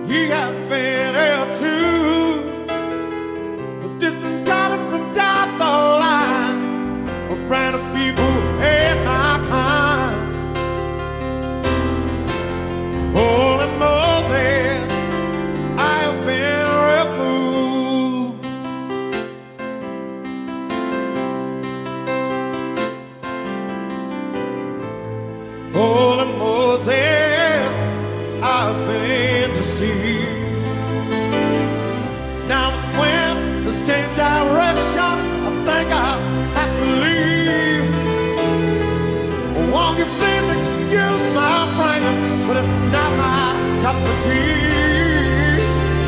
he has been here too. A distant caller from down the line, a friend of people ain't my kind. Holy Moses, I have been removed. Holy Moses, I've been deceived. Now the wind has changed direction, I think I'll have to leave. Won't you please excuse my frankness, but it's not my cup of tea.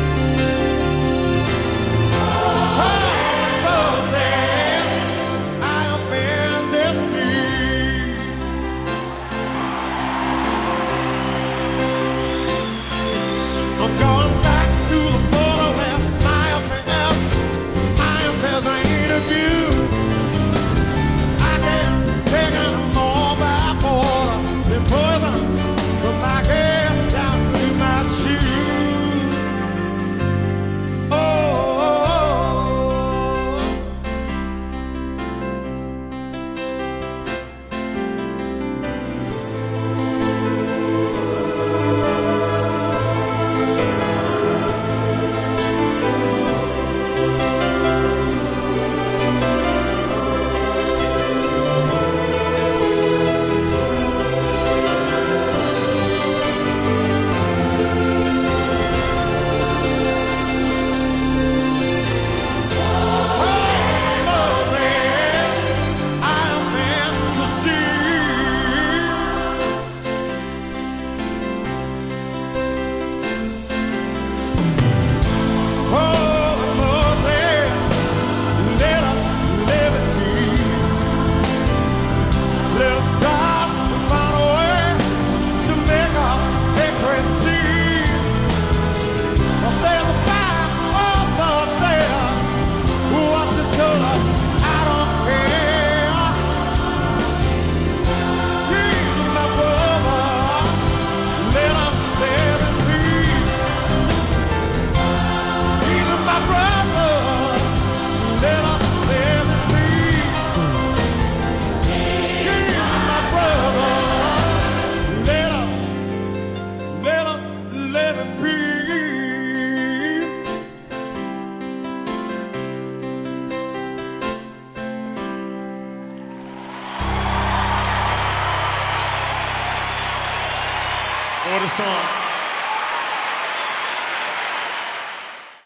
Holy Moses, I have been deceived. I'm going back to the border where my affairs ain't of you. I can't take any more by border than poison from my head down to my shoes. Oh, What a song.